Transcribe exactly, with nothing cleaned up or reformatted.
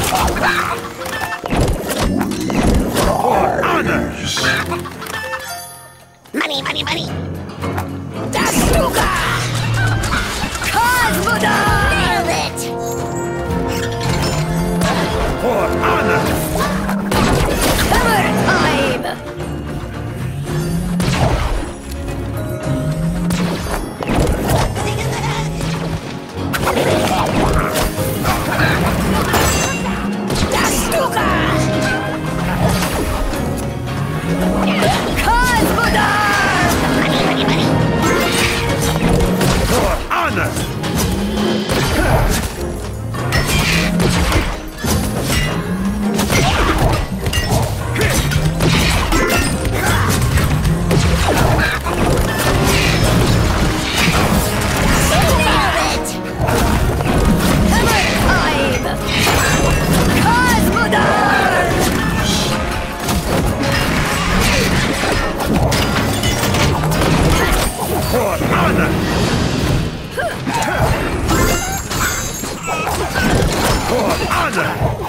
For honors! Money, money, money! Dasuka! Cosmoda! Nailed it! For honor! Hammer time! Dasuka! Cosmoda! Money, money, money! For honor! For honor! For honor!